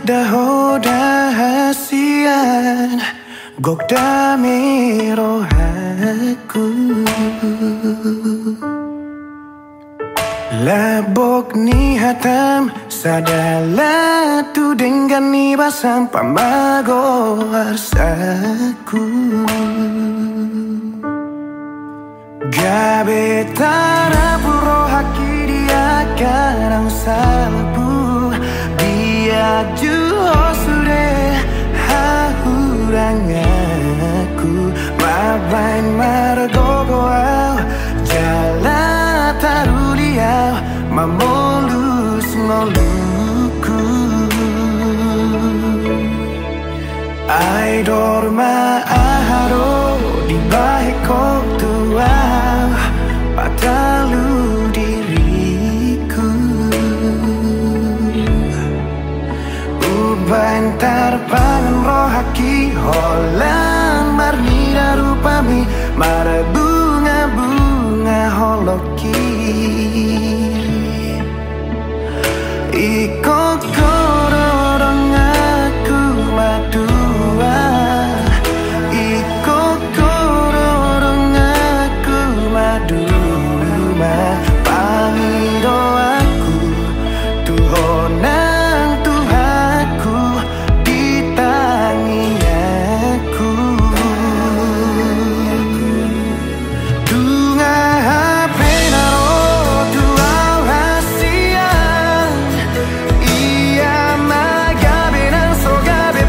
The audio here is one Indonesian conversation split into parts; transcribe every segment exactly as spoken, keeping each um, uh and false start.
dahoda hasian gok dami rohaku labok ni hatam sadala tu dengan ni basam pamago arsaku gabe tara puro haki dia karang salbu dia juho sude hahurang aku mabain margogo au jala taruliau mamolus ngoluku ai dorma aharo di bahiko tua patalu diriku ubantar pangan rohaki holan marnida rupami mara bunga-bunga holoki iko kororong aku madua iko kororong aku maduma pangiro aku tuhonang tuhaku ditangi aku tunga penaro tuau hasian ia magabe nang sogabe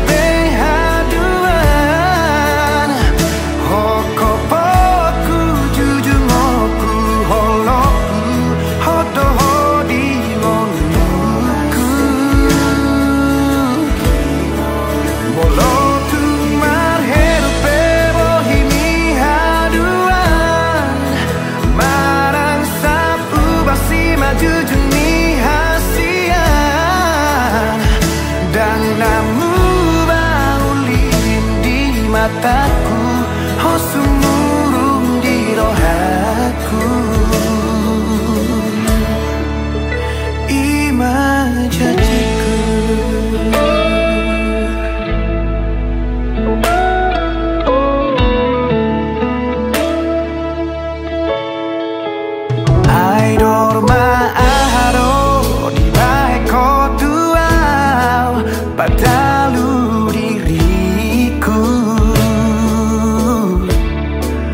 pehaduan hokopoku jujungoku holoku hodoho di ngoluku molotu marheru pebo himi haduan marang sapu basi maju juni hasian dan namu baulin di mataku hosumurung di rohaku imajajiku ai dorma aharo di baheko tuau padalu diriku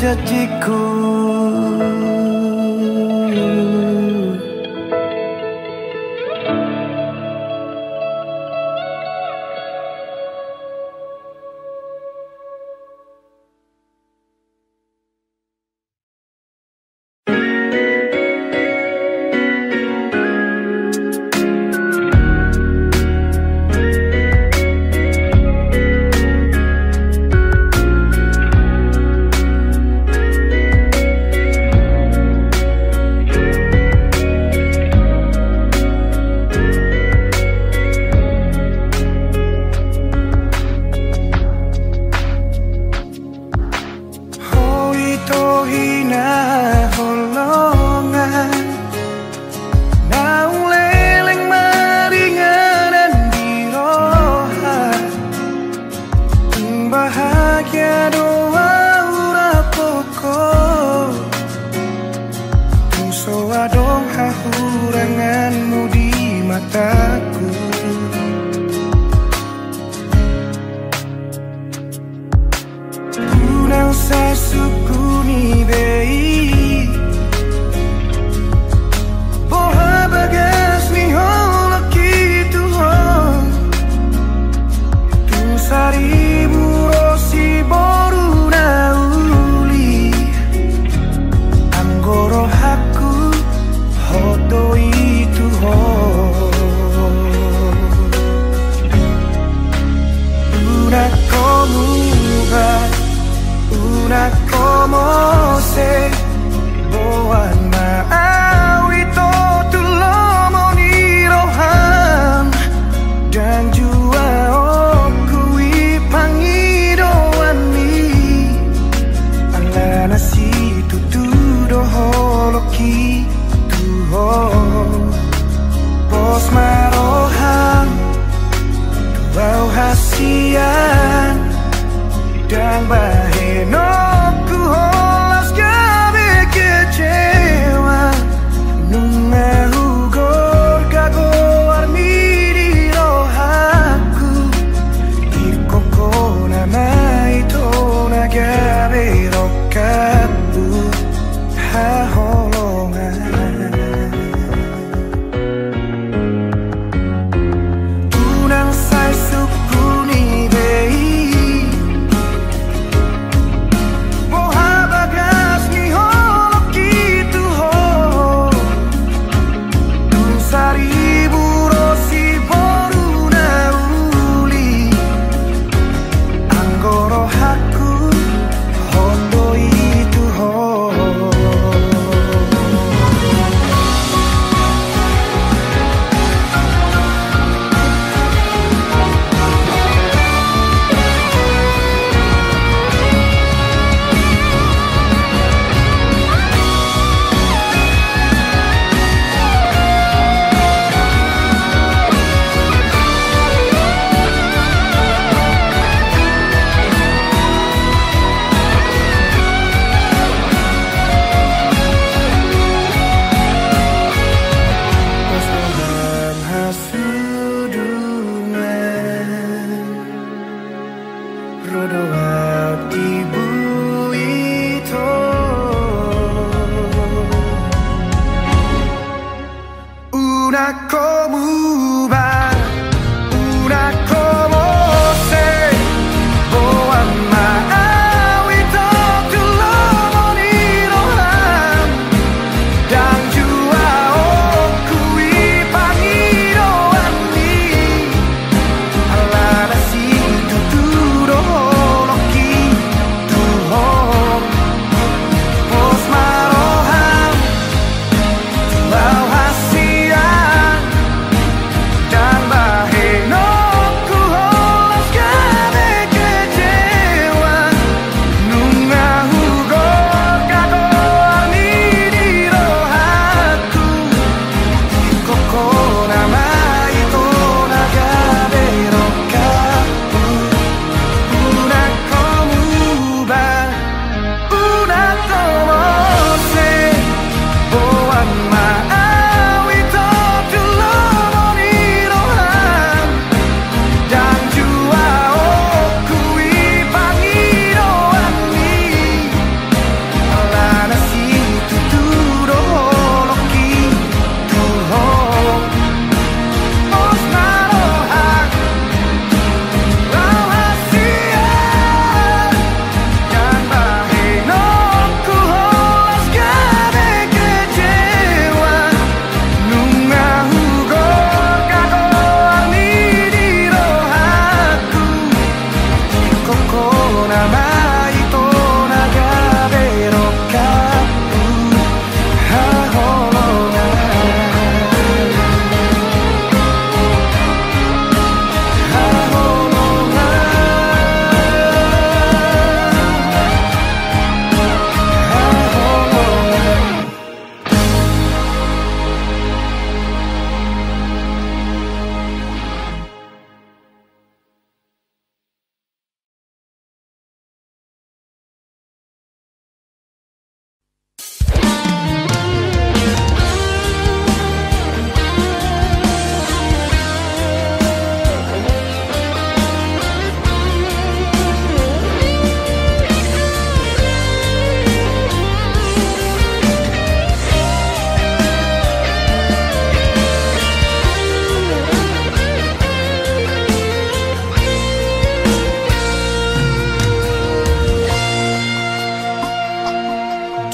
janjiku.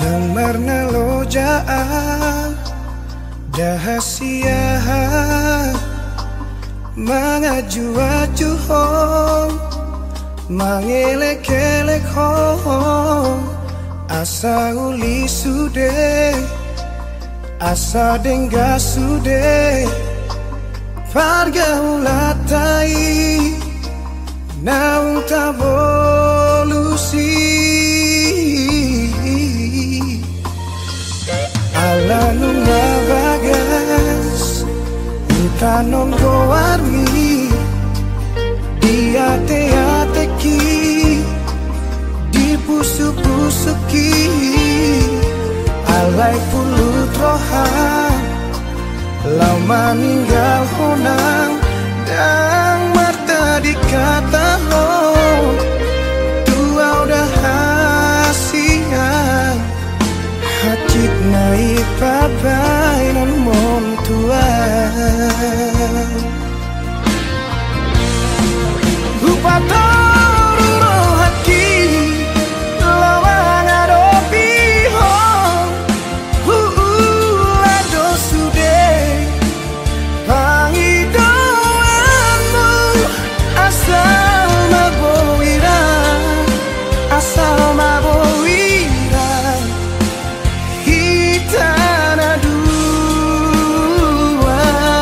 Marna lojaan dahasia mangaju-aju hong mangelek-elek hong asa uli sude asa dengga sude parga ulatai naung tabolusi ala nunga bagas utanon goarmi diate-ateki dipusu-pusuki alai pulut rohan lau maninggal honang dan marta dikata ho tua udah hasian hacit naik papai non mon tua Upatoru rohaki lawang adopi hong huula dosude pangidoanmu asal mabowira asal mabowira hitana dua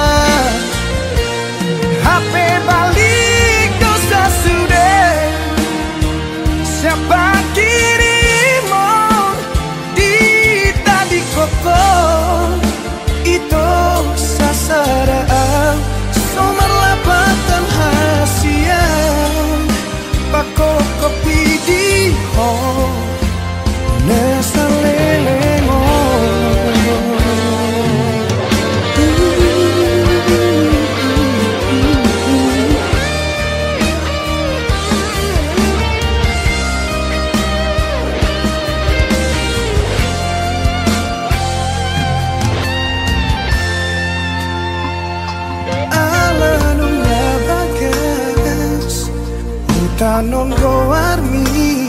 H P balik dosa sudah siapa kirimu di tadi koko itu sasaran somar lapatan hasian pako kopi di ho nesa lelengo tanon goarmi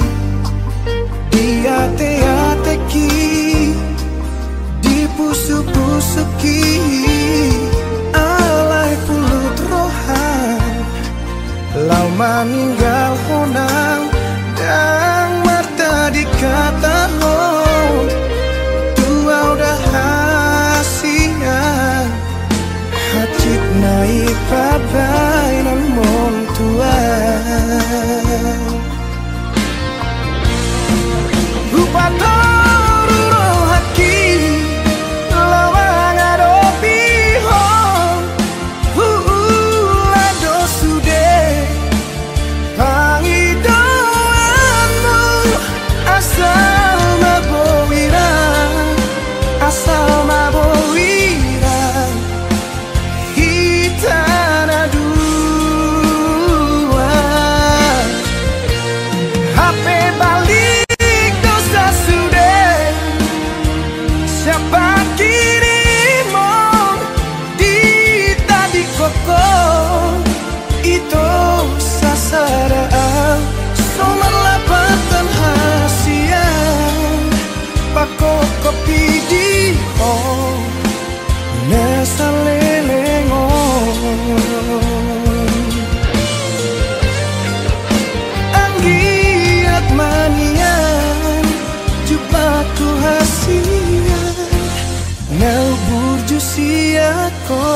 diate-ateki dipusu-pusuki alai pulut rohan lau maninggal honang dan marta dikata ho tua udah hasian hacit naik pabai non mon tua Upatoru rohaki lawang adopi hong huula dosude pangidoanmu asal mabowira asal mabowira hitana dua H P balik dosa sudah siapa kirimu di tadi koko itu sasaran somar lapatan hasian pako kopi di ho nesa lelengo anggiat manian jupaku hasian nau burju siako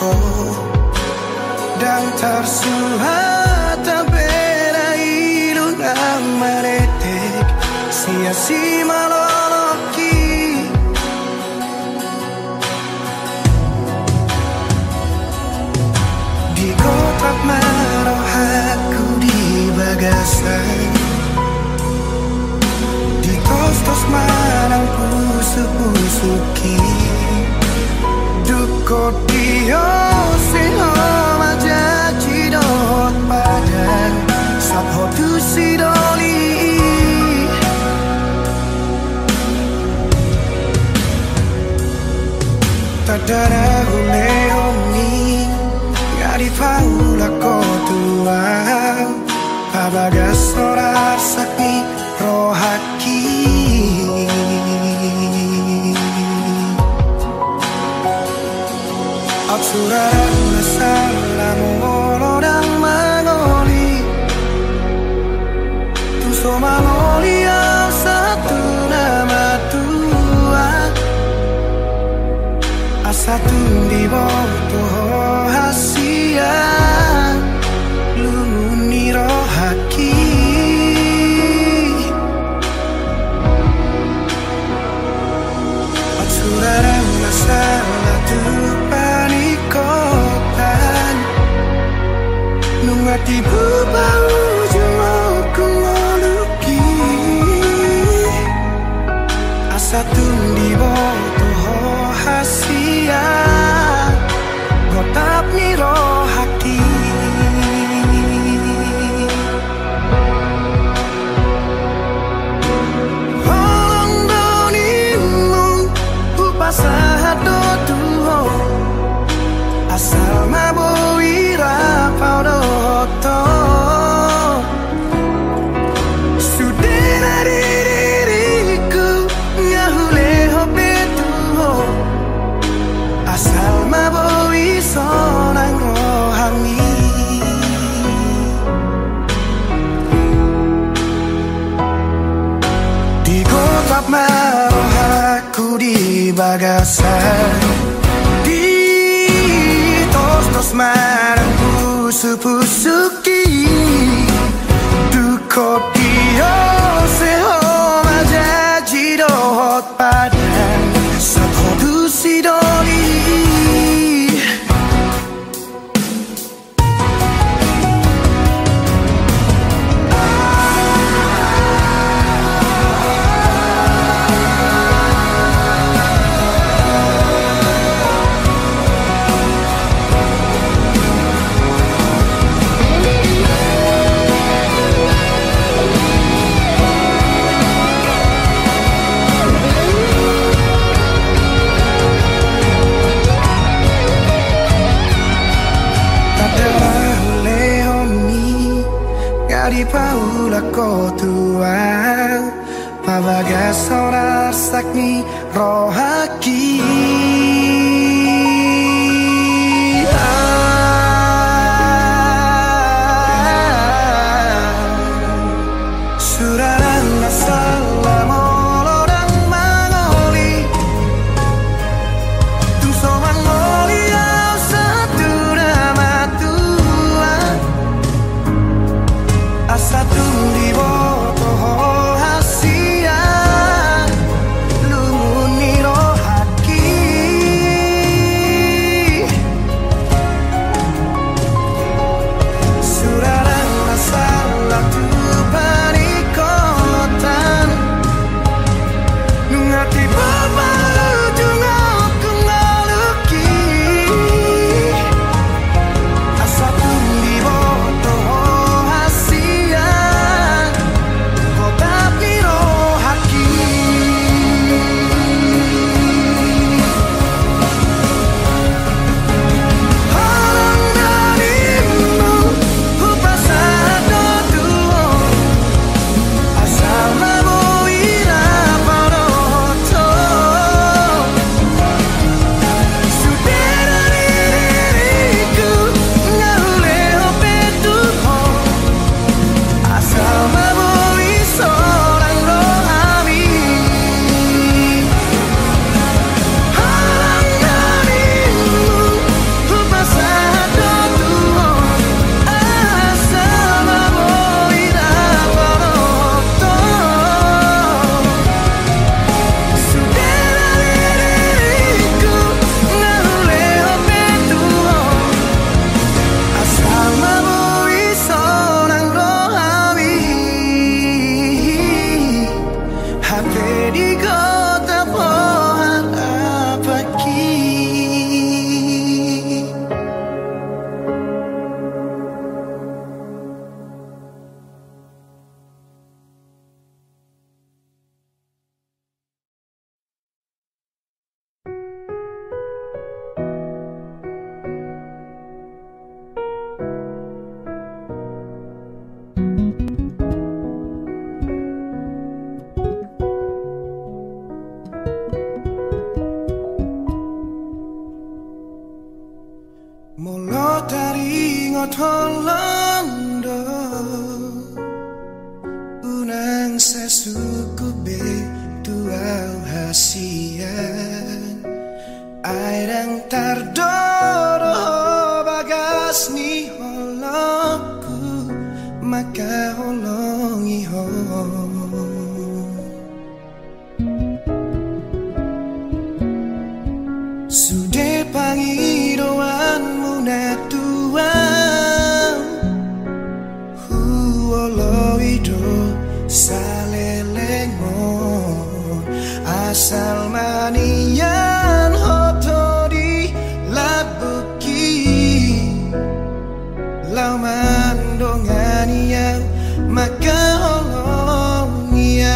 ko dan tersuhat beda ilu na maletek sia-sia maloloki di kotak marah aku di bagasan di kostos marang pusuk-pusuki duko dio seho majaji dot padan sabho tu sidoli tadara hule homi ngari faula kotua pabagas sorar sakni rohaki Absurang masalah molodang mangoli tu so mangoli yang satu nama tua asatu di bawah hasia lumuni rohaki Absurang masalah tu panikotan nungati bubau jumoku ngoluki asatun di botoh hasia gotap niro haki Holong donimu upasahat do tuho asal mabowira paudoto sudena diriku ngahule hobetuho asal mabowi sonang rohani di gotap marohaku di bagasan Tos marang pusu-pusuki duko dio seho majaji dohot padan sabho tu sidoli di paula kotua pabagas sorar sakni rohaki Suraran masalah molodang mangoli tu so mangoli yang satu nama tua asatu di botoh hasia lumuni rohaki Molo dari ngotolondo unang sesukube tuau hasian airang tardoro bagas ni holoku maka holongi ho sude pangidoanmu natuang huoloido salelengon asal manian hotori labuki lau mandongania maka holongia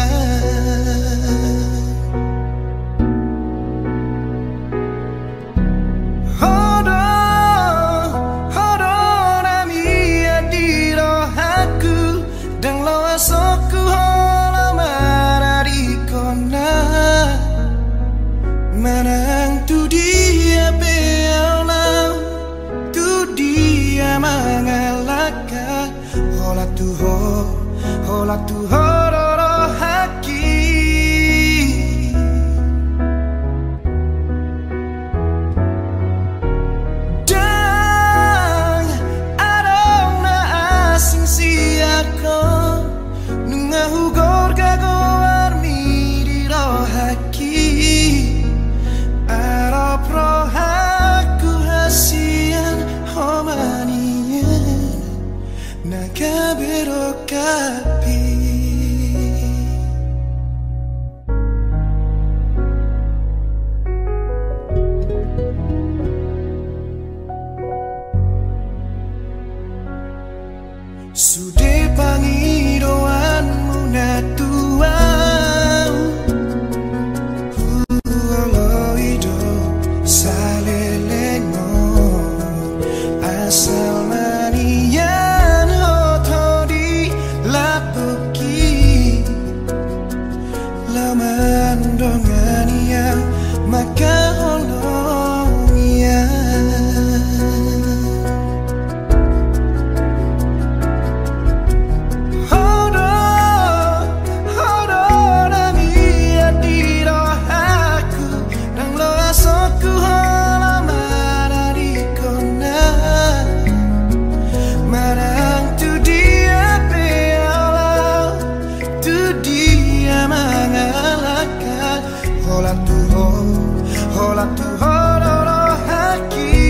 soku hola mararikona manang tu dia beola tu dia mangalaka hola tu ho hola tu hororo haki dang arona asing siako hugor gagoar mi di rohaki arop rohaku hasian homanian naga berokapi sude pangidoanmu natuang huoloido salelengon asal manian hotodi lapuki lamandongania maka holongia hola tu ho, hola tu hororo haki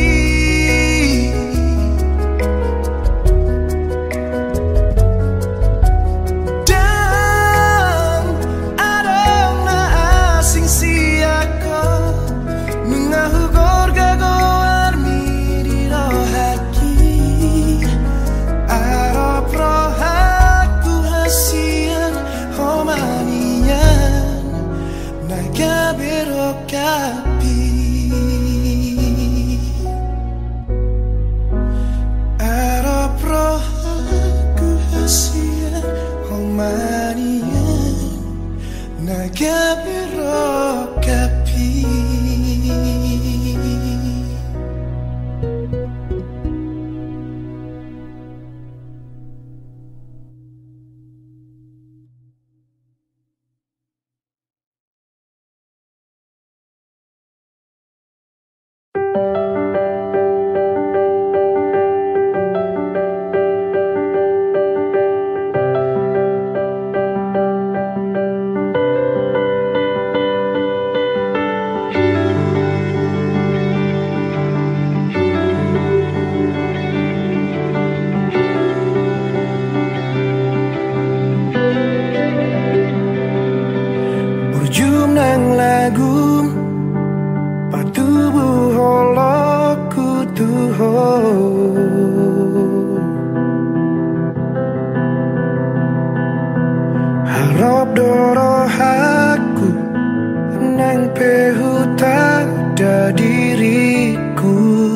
dan adona asing siako mengahu gorga goar miri rohaki arop rohaku hasian homanian naga berokapi arop rohaku hasian homanian naga berokapi. Nang lagu patubu holoku tuho harap dorohaku nang pehuta da diriku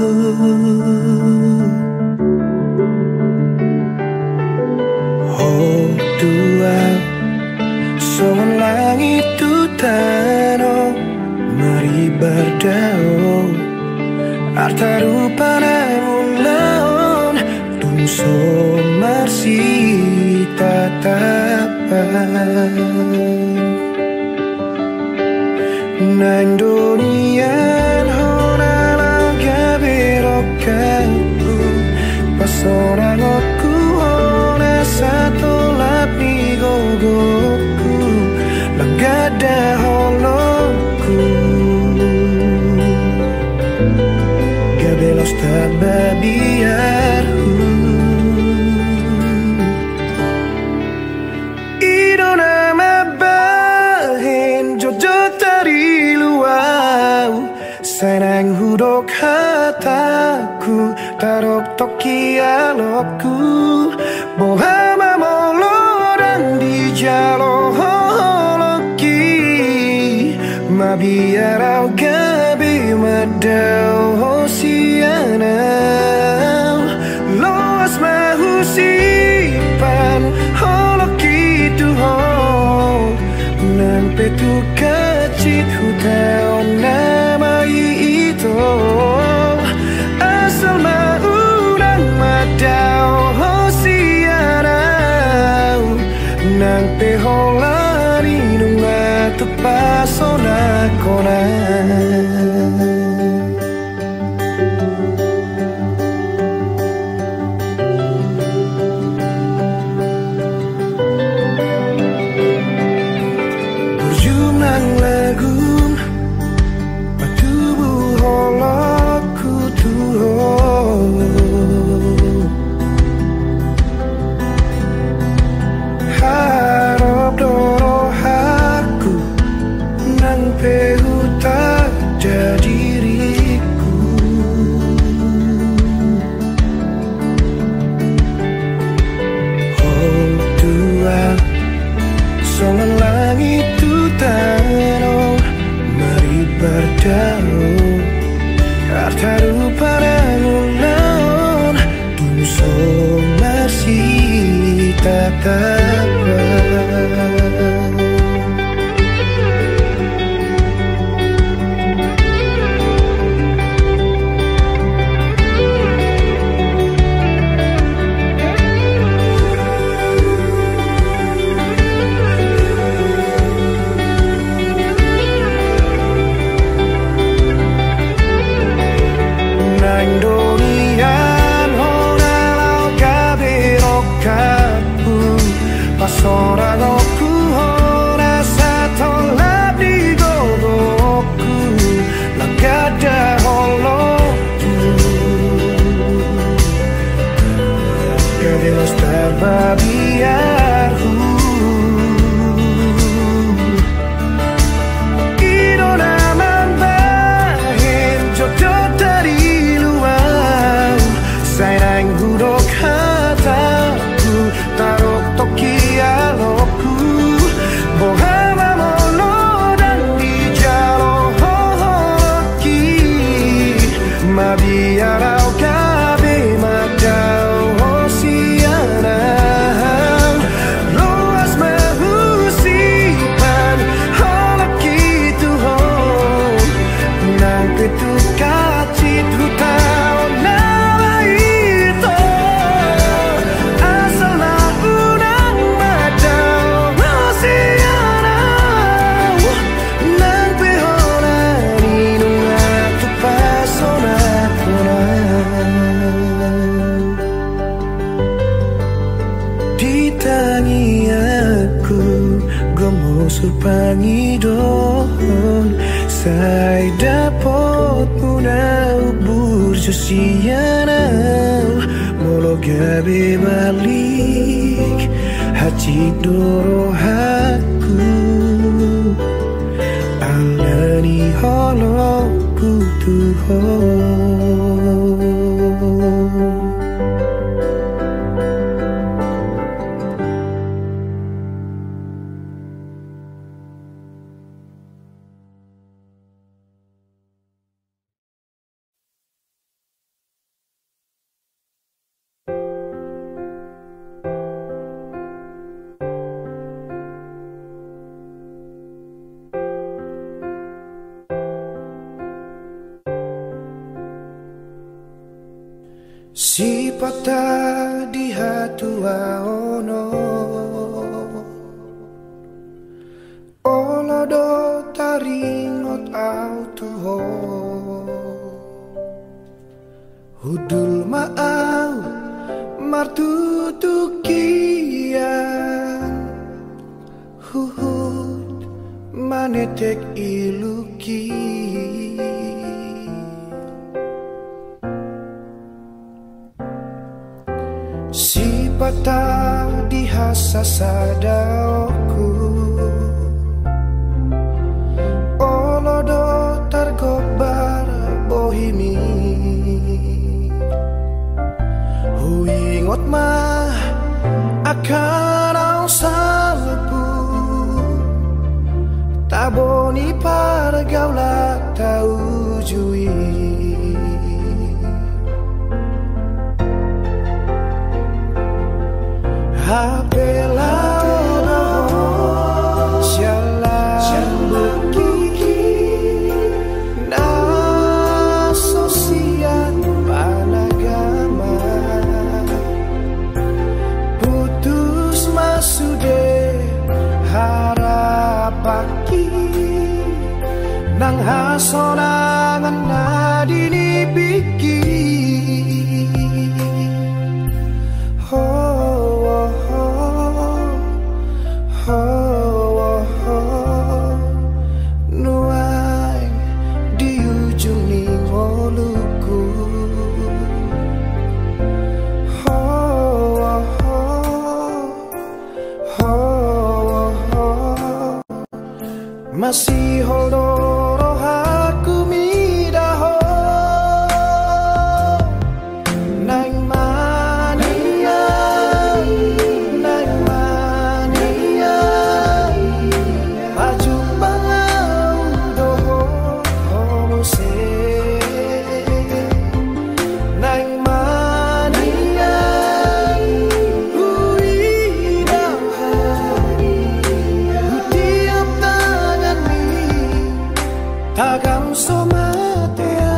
oh Tuhan son langit tutano mari berdao arta rupana Nang donian hona laga berokaku pasora aku hona satu lapi gogoku langgada holoku gabelos tababiarku idona mabahin jojo tari luau senang hudok hataku tarok toki alokku bohama moloran di jalo holoki mabiarau gabi madau hosianau loas mahusipan holoki tuho nang petu kacit hutau nama itu asal maurang madau hosianau nang peholani nunga tepasona kona pangidon say dapat muna ubur josianau molo gabe balik hati doro haku alani holo kutuho. Si patah di hatua ono Olodo taringot au tuho Hudul ma'au martutukian Huhud manetek iluki Si patah dihasa sadaoku Olodo targobar bohimi Huingot mah akan au salpu Taboni pargaula tau jui Apela Nang hasonangan na dinipiki Ho ho ho ho ho Nuai di ujung ningoluku Ho ho ho ho Masih hodo Tagam somatea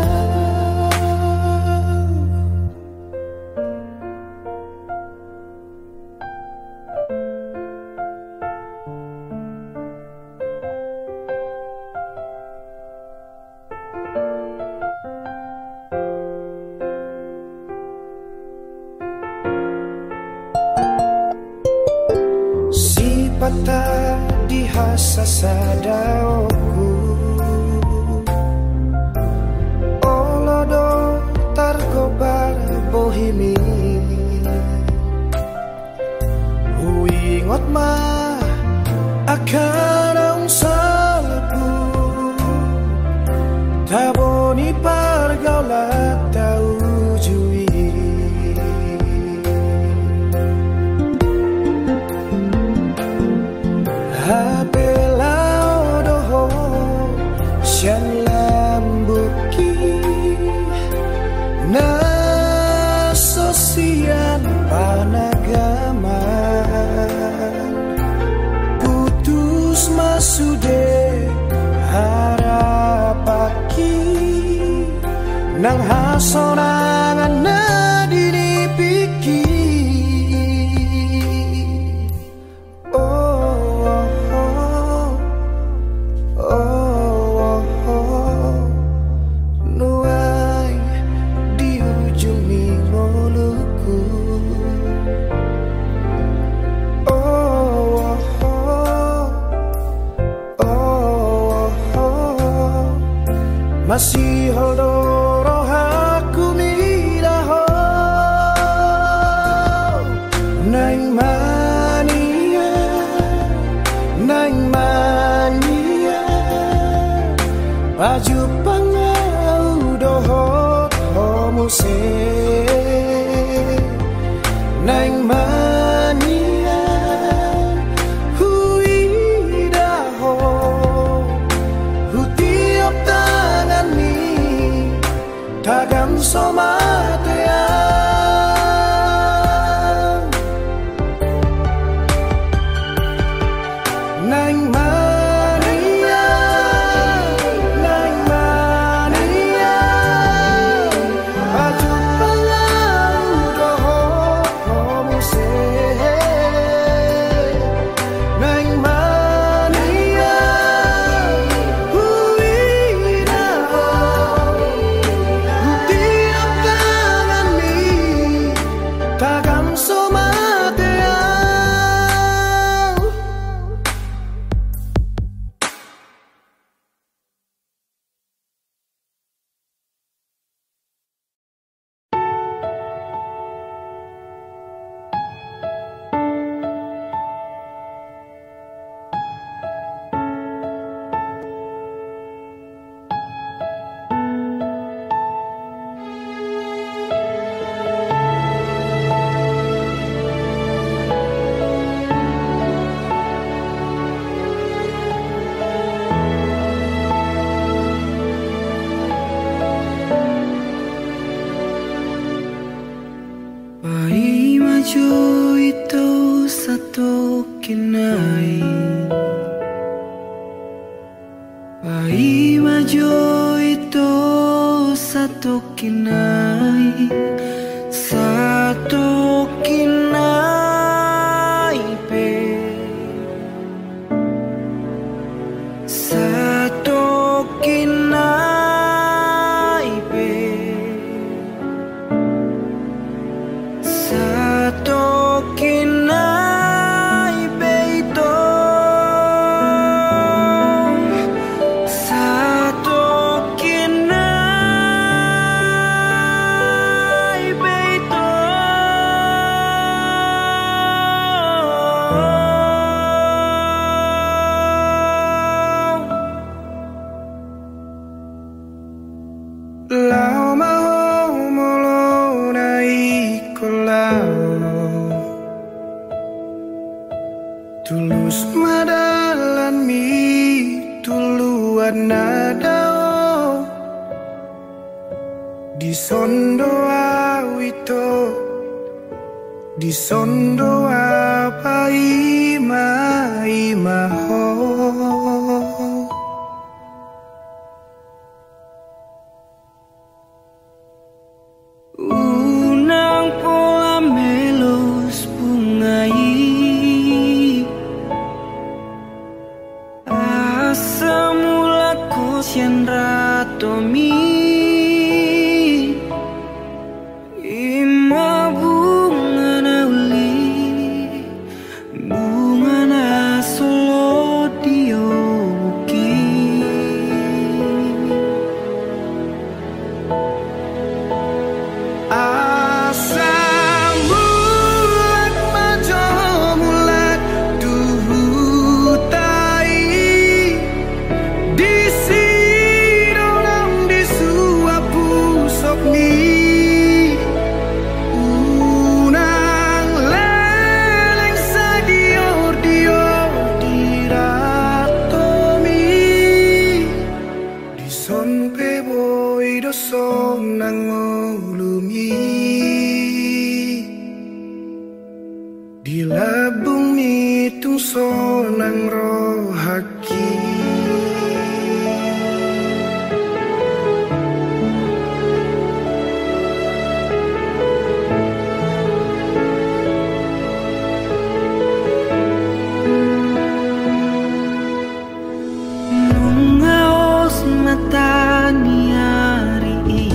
Si patah dihasa sadaoku Targobar bohimi Huingot mah akan ang salpu Taboni pargaulat tau jui Hapela odoho sian lambuki Nasosian panagaman Putus masude harapaki Nang hasonangan na dinipiki Oh, oh, oh, oh, oh. Nuai di ujung mingoluku Oh, oh, oh, oh. Masih hodoro aku midaho Nang mania Nang mania Baju pangau dohot homuse Nang mania Huidaho Hutiap tangan ni Tagam somatea Nang mania Nang mania maju itu satu kinai, pai maju itu satu kinai, satu kinai pe, satu kinai pe, satu kinai pe itu, satu kinai pe itu. Lau mau molo naik kolau, tulus madalan mi tuluan nadao, di sondo awito, di sondo apa ima ima ho. Unang pola melos bungai, asam mula kosian ratomi, ima bunga na uli, bunga na solo dioki. Asam bulat majo mulat duhutai, di sidonang di suapu sopni, unang leleng sadior dior diratomi, di son peboy doson nangolumi, di labung nitung sonang rohaki. Nungaos mata niari,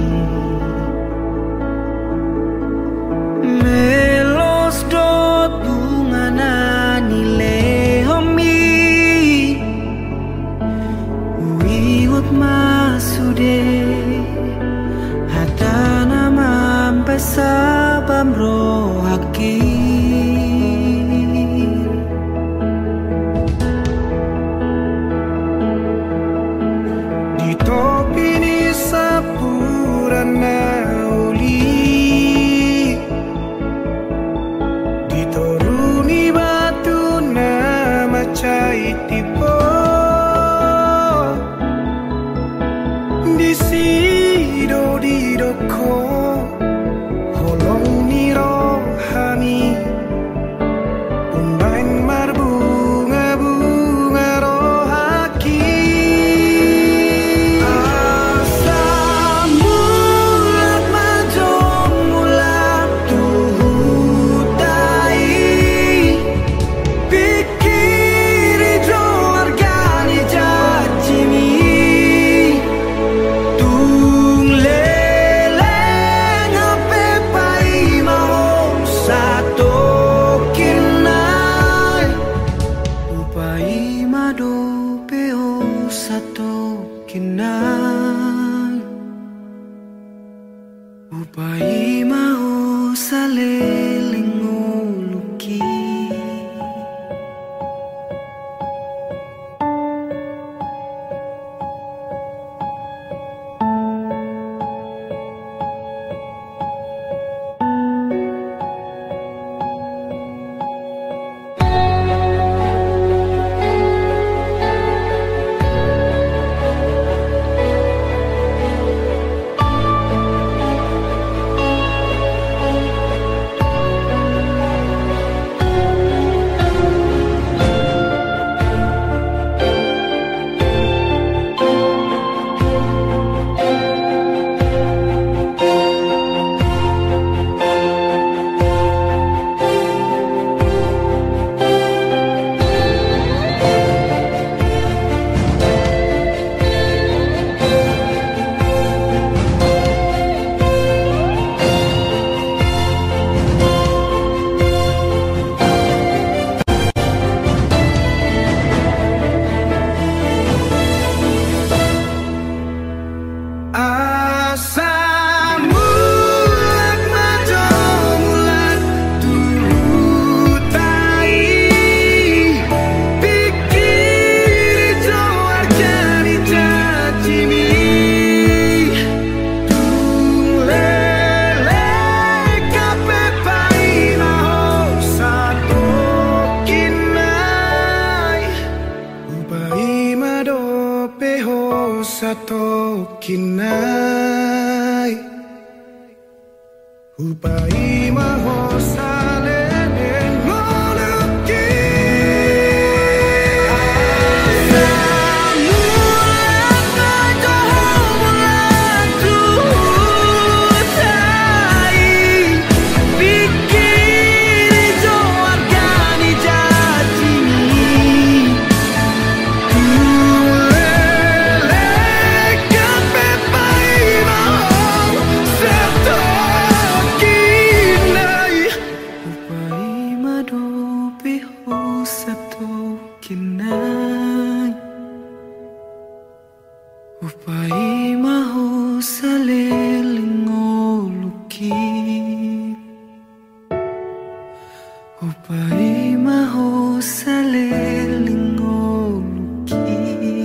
melos dot bunga nani lehomi, wiwut masude hatana mampai sabam rohaki. Di topi ni sapurana uli, ditoruni batu nama cai tipo, di sido di doko holong ni rohani, umbain marbunga bunga rohaki. Asam bulat majo mulat duhutai, pikiri jo argani jajimi, tung leleng ape pai mau satu kinai, upai mado peo satu kinai, upai mau saleleng uluki. Upai maho salenen ngoluki Samulan kajoho mulatu utai Pikiri jo argani jajini Kulele kapepai maho seto Upai maho saleling ngoluki Upai maho saleling ngoluki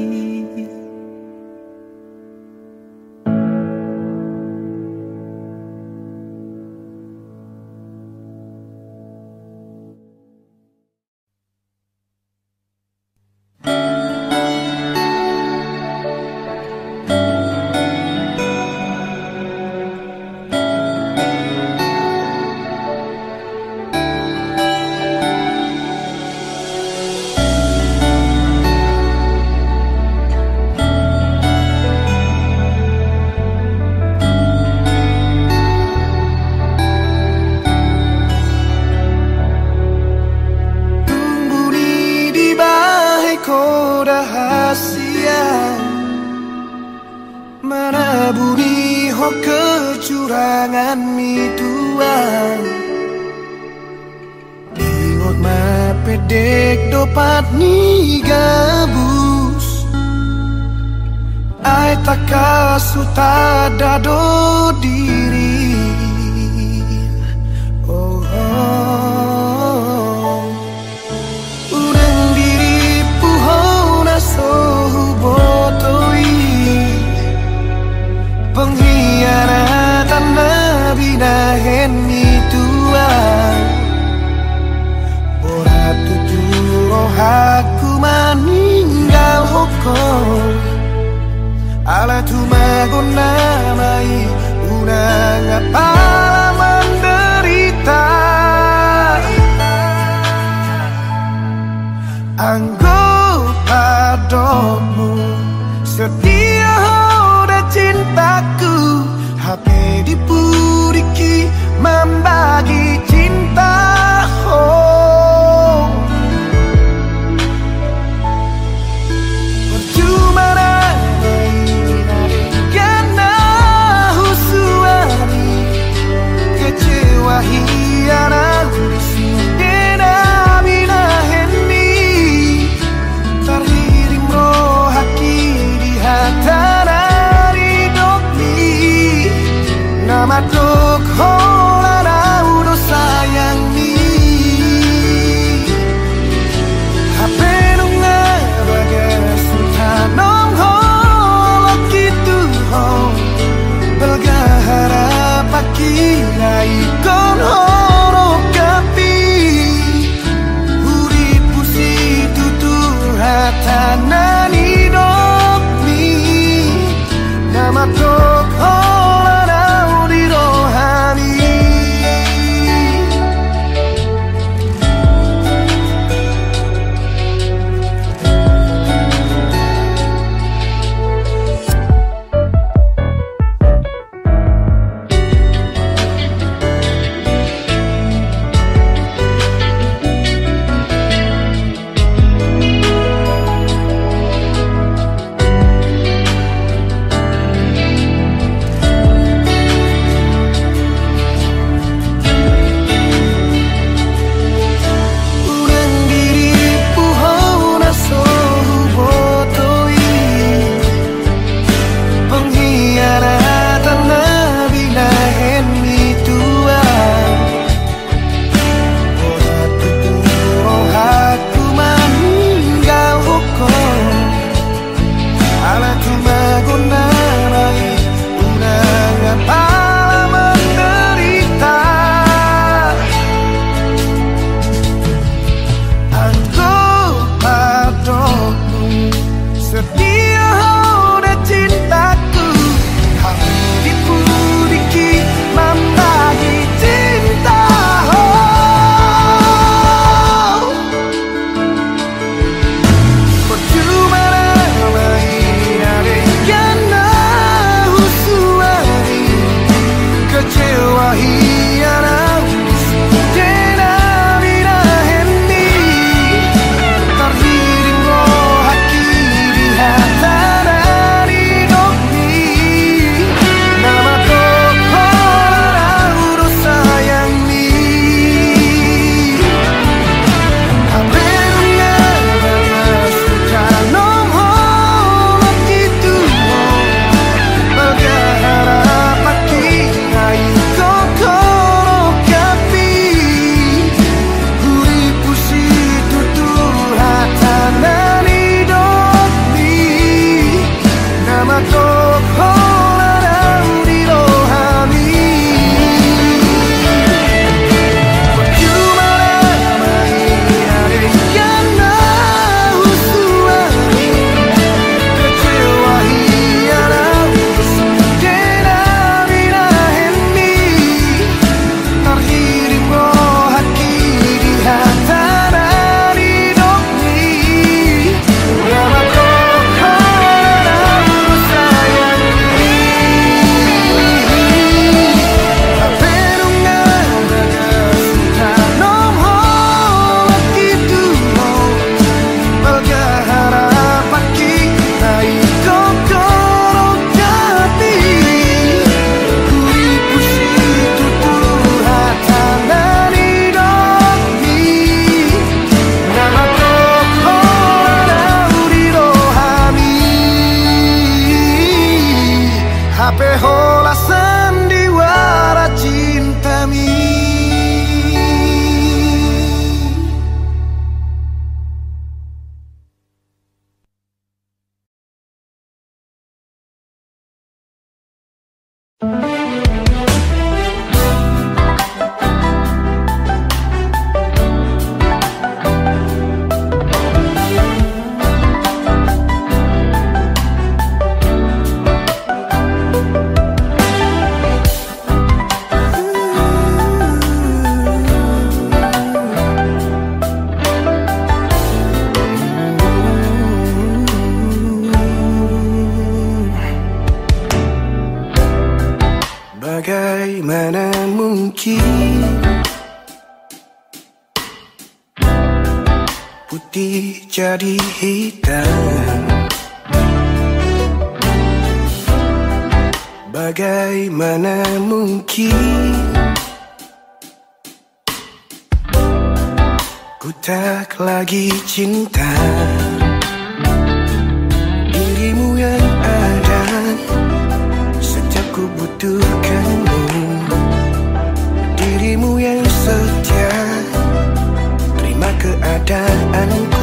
Menaburi ho kecurangan mituan Ingot ma pedek dopat ni gabus Ai takasu tadado diri Oh, oh. Urang diri puhona sohu botoi Pengkhianatan nabi nahen mituan Borat tujuh rohaku meninggal hukum Ala tu magona mai una putih jadi hitam. Bagaimana mungkin ku tak lagi cinta dirimu yang ada sejak ku butuhkanmu, dirimu yang setia terima keadaanku.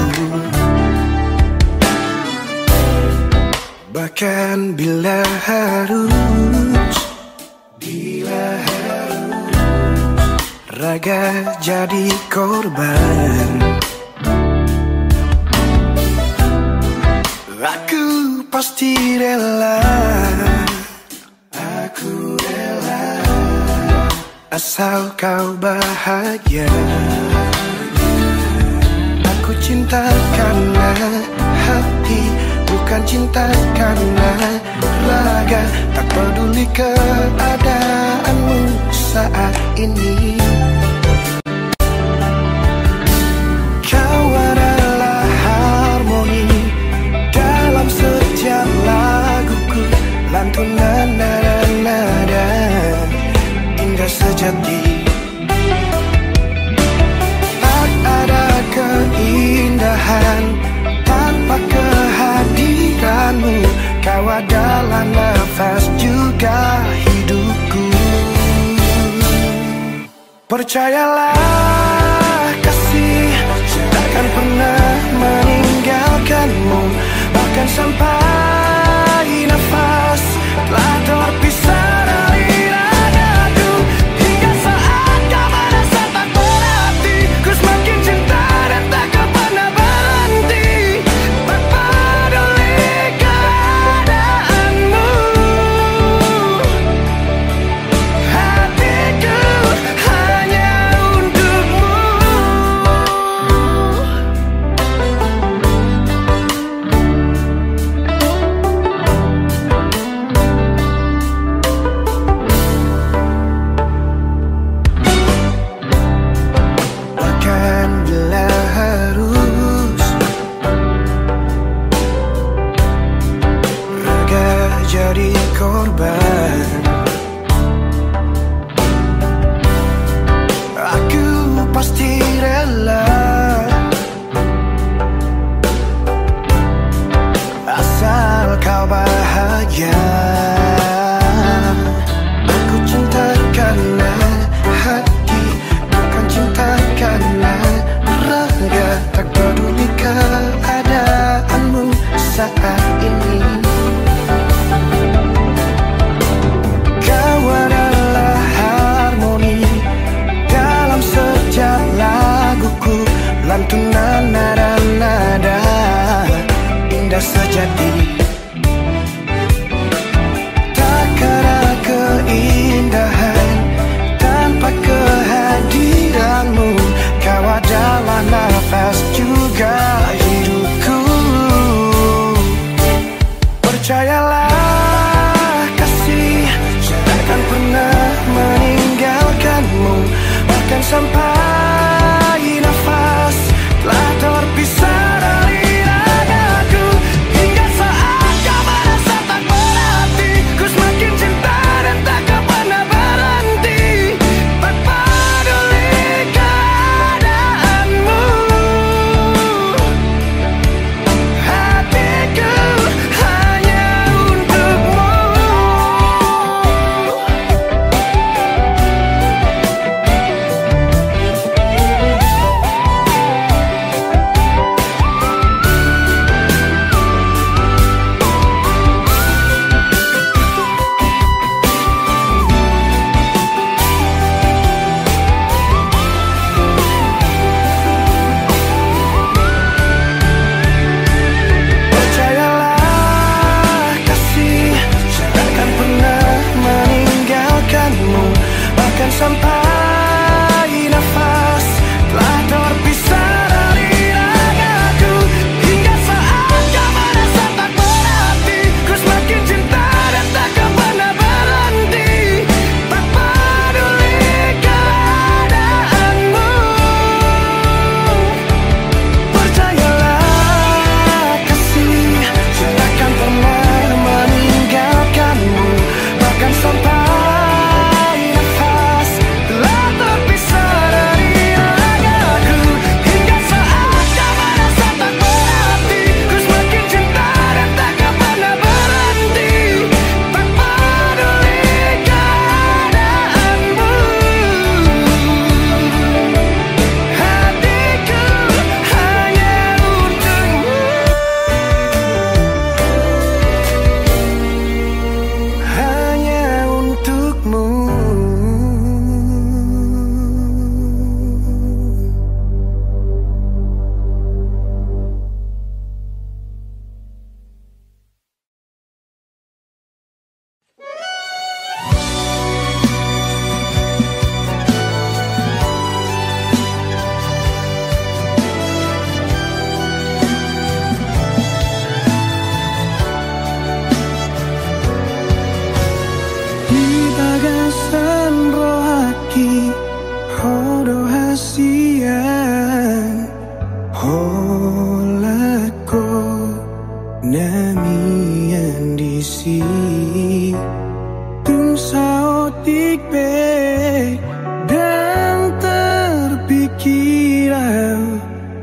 Bahkan bila harus, bila harus raga jadi korban, aku pasti rela, aku rela asal kau bahagia. Aku cinta karena hati, bukan cinta karena raga. Tak peduli keadaanmu saat ini, kau adalah harmoni dalam setiap laguku. Lantunan nada-nada indah sejati. Tak ada keindahan tanpa kehadiranmu. Kau adalah nafas juga hidupku. Percayalah kasih, takkan pernah meninggalkanmu. Bahkan sampai nafas telah terpisah dari ragaku. Hingga saat kau merasa tak berarti, ku semakin cinta dan takkan pernah berhenti. Tak peduli keadaanmu, hatiku hanya untukmu. Bahkan bila harus, raga jadi korban, aku pasti rela asal kau bahagia. Aku cinta karena hati, bukan cinta karena raga. Tak peduli keadaanmu saat ini, kau adalah harmoni dalam setiap laguku. Lantunan nada-nada indah sejati. Tak ada keindahan tanpa kehadiranmu. Kau adalah nafas juga hidupku. Percayalah kasih, takkan pernah meninggalkanmu. Bahkan sampai nafas telah terpisah dari ragaku. Hingga saat kau merasa tak berarti, ku semakin cinta dan takkan pernah berhenti. Tak peduli keadaanmu, hatiku hanya untukmu.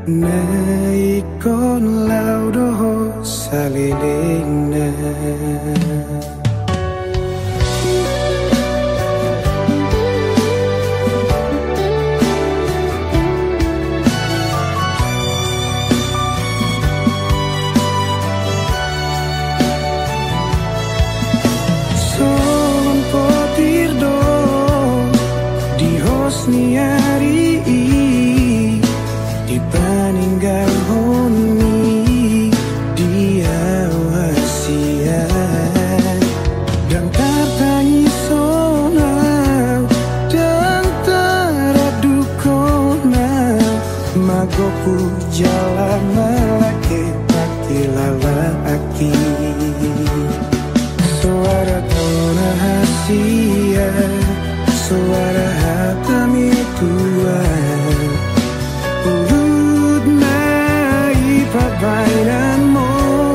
Nei con laudo salilina. Son potirdo di hosniari di peninggal honi dia wasiat dan tertangi sonau dan teradukona magoku jalan melake pakilala aki suara tona hasia suara hatami tuan pagbayanmu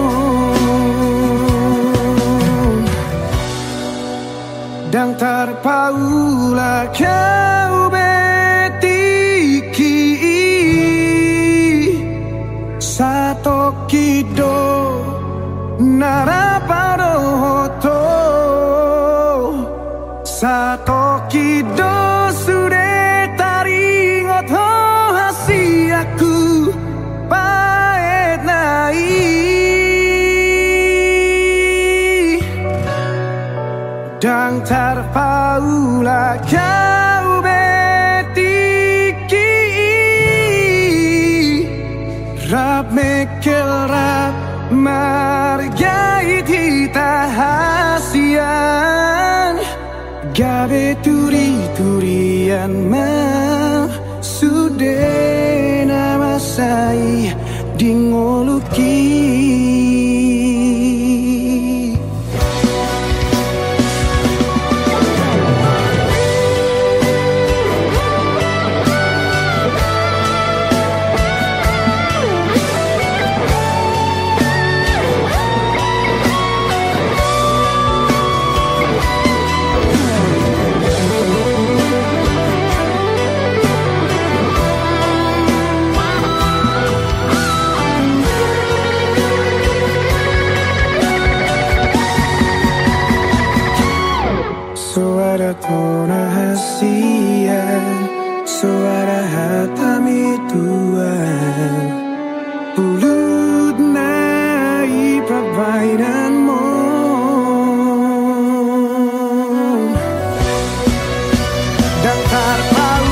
dan terpaula kau betiki sato kido naraparoto sato kido sude taringoto hasiaku dan terpaula kau betiki rap mekel rap margai tita hasian gabe turi turian ma sude nama sai dingoluki. Suara tona hasian, suara hatami tuan, pulut nai perbainanmu dan terpalu